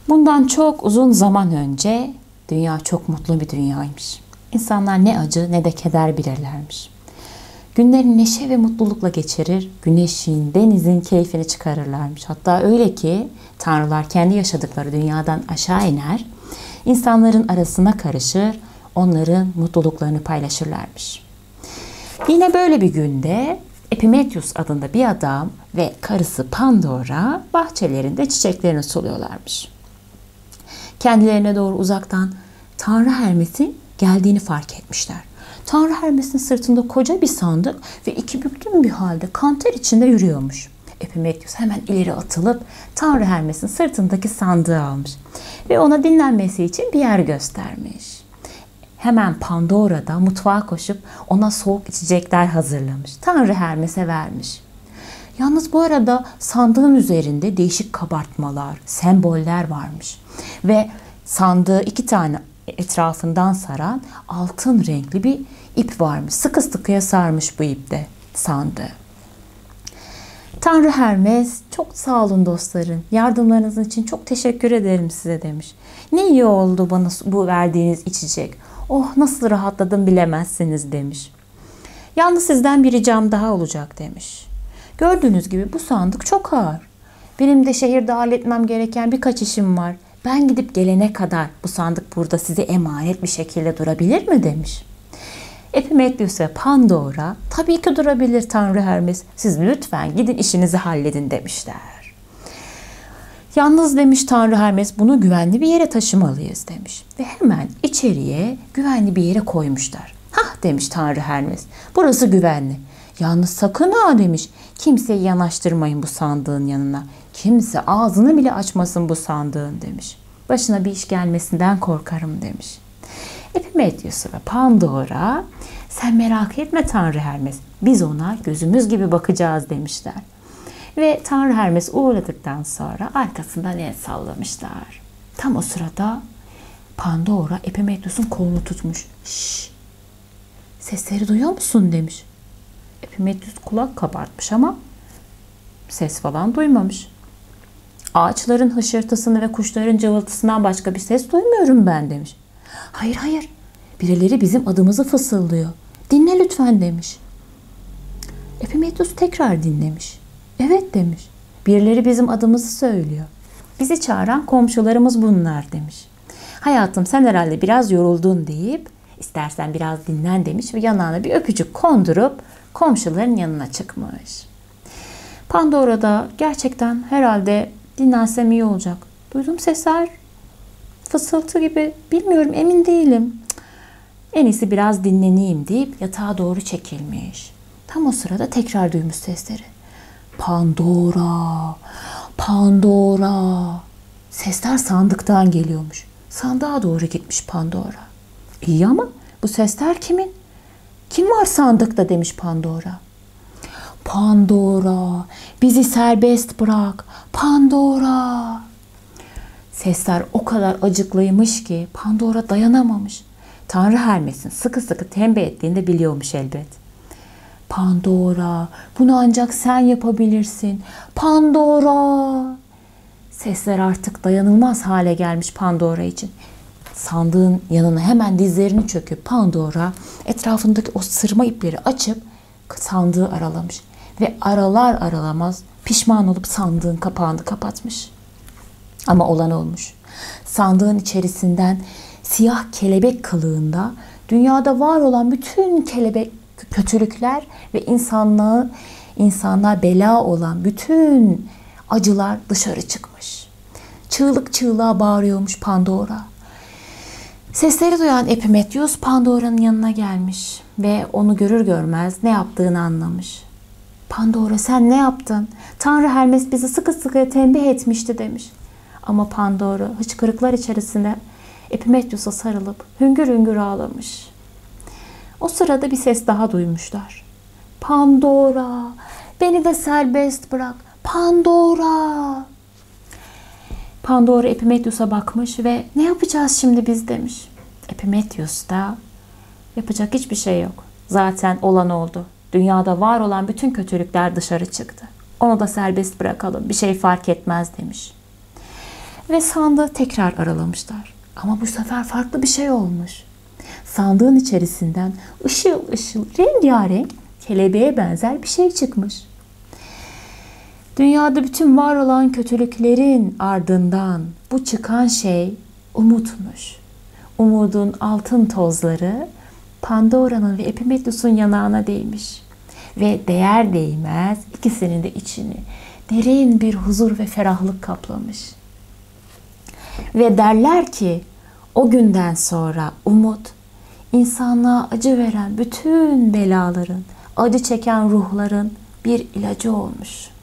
Bundan çok uzun zaman önce dünya çok mutlu bir dünyaymış. İnsanlar ne acı ne de keder bilirlermiş. Günlerini neşe ve mutlulukla geçirir, güneşin, denizin keyfini çıkarırlarmış. Hatta öyle ki tanrılar kendi yaşadıkları dünyadan aşağı iner, insanların arasına karışır, onların mutluluklarını paylaşırlarmış. Yine böyle bir günde Epimetheus adında bir adam ve karısı Pandora bahçelerinde çiçeklerini suluyorlarmış. Kendilerine doğru uzaktan Tanrı Hermes'in geldiğini fark etmişler. Tanrı Hermes'in sırtında koca bir sandık ve iki büklüm bir halde kanter içinde yürüyormuş. Epimetheus hemen ileri atılıp Tanrı Hermes'in sırtındaki sandığı almış ve ona dinlenmesi için bir yer göstermiş. Hemen Pandora da mutfağa koşup ona soğuk içecekler hazırlamış. Tanrı Hermes'e vermiş. Yalnız bu arada sandığın üzerinde değişik kabartmalar, semboller varmış. Ve sandığı iki tane etrafından saran altın renkli bir ip varmış. Sıkı sıkıya sarmış bu ipte sandığı. Tanrı Hermes, çok sağ olun dostlarım. Yardımlarınız için çok teşekkür ederim size demiş. Ne iyi oldu bana bu verdiğiniz içecek. Oh nasıl rahatladım bilemezsiniz demiş. Yalnız sizden bir ricam daha olacak demiş. Gördüğünüz gibi bu sandık çok ağır. Benim de şehirde halletmem gereken birkaç işim var. Ben gidip gelene kadar bu sandık burada size emanet bir şekilde durabilir mi demiş. Epimetheus ve Pandora tabii ki durabilir Tanrı Hermes. Siz lütfen gidin işinizi halledin demişler. Yalnız demiş Tanrı Hermes bunu güvenli bir yere taşımalıyız demiş. Ve hemen içeriye güvenli bir yere koymuşlar. Hah demiş Tanrı Hermes burası güvenli. Yalnız sakın ha demiş kimseyi yanaştırmayın bu sandığın yanına. Kimse ağzını bile açmasın bu sandığın demiş. Başına bir iş gelmesinden korkarım demiş. Epimetheus ve Pandora sen merak etme Tanrı Hermes biz ona gözümüz gibi bakacağız demişler. Ve Tanrı Hermes uğradıktan sonra arkasından el sallamışlar. Tam o sırada Pandora Epimetheus'un kolunu tutmuş. Şşş, sesleri duyuyor musun demiş. Epimetheus kulak kabartmış ama ses falan duymamış. Ağaçların hışırtısını ve kuşların cıvıltısından başka bir ses duymuyorum ben demiş. Hayır hayır birileri bizim adımızı fısıldıyor. Dinle lütfen demiş. Epimetheus tekrar dinlemiş. Evet demiş. Birileri bizim adımızı söylüyor. Bizi çağıran komşularımız bunlar demiş. Hayatım sen herhalde biraz yoruldun deyip istersen biraz dinlen demiş ve yanağına bir öpücük kondurup komşuların yanına çıkmış. Pandora da gerçekten herhalde dinlensem iyi olacak. Duyduğum sesler fısıltı gibi bilmiyorum emin değilim. En iyisi biraz dinleneyim deyip yatağa doğru çekilmiş. Tam o sırada tekrar duymuş sesleri. Pandora, Pandora. Sesler sandıktan geliyormuş. Sandığa doğru gitmiş Pandora. İyi ama bu sesler kimin? Kim var sandıkta demiş Pandora. Pandora, bizi serbest bırak. Pandora. Sesler o kadar acıklıymış ki Pandora dayanamamış. Tanrı Hermes'in sıkı sıkı tembih ettiğini de biliyormuş elbet. Pandora, bunu ancak sen yapabilirsin. Pandora. Sesler artık dayanılmaz hale gelmiş Pandora için. Sandığın yanına hemen dizlerini çöküp Pandora etrafındaki o sırma ipleri açıp sandığı aralamış. Ve aralar aralamaz pişman olup sandığın kapağını kapatmış. Ama olan olmuş. Sandığın içerisinden siyah kelebek kılığında dünyada var olan bütün kelebek kötülükler ve insanlığa bela olan bütün acılar dışarı çıkmış. Çığlık çığlığa bağırıyormuş Pandora. Sesleri duyan Epimetheus Pandora'nın yanına gelmiş ve onu görür görmez ne yaptığını anlamış. Pandora sen ne yaptın? Tanrı Hermes bizi sıkı sıkı tembih etmişti demiş. Ama Pandora hıçkırıklar içerisinde Epimetheus'a sarılıp hüngür hüngür ağlamış. O sırada bir ses daha duymuşlar. Pandora, beni de serbest bırak. Pandora. Pandora Epimetheus'a bakmış ve ne yapacağız şimdi biz demiş. Epimetheus da yapacak hiçbir şey yok. Zaten olan oldu. Dünyada var olan bütün kötülükler dışarı çıktı. Onu da serbest bırakalım. Bir şey fark etmez demiş. Ve sandığı tekrar aralamışlar. Ama bu sefer farklı bir şey olmuş. Sandığın içerisinden ışıl ışıl rengarenk kelebeğe benzer bir şey çıkmış. Dünyada bütün var olan kötülüklerin ardından bu çıkan şey umutmuş. Umudun altın tozları Pandora'nın ve Epimetheus'un yanağına değmiş. Ve değer değmez ikisinin de içini derin bir huzur ve ferahlık kaplamış. Ve derler ki o günden sonra umut insanlığa acı veren bütün belaların, acı çeken ruhların bir ilacı olmuş.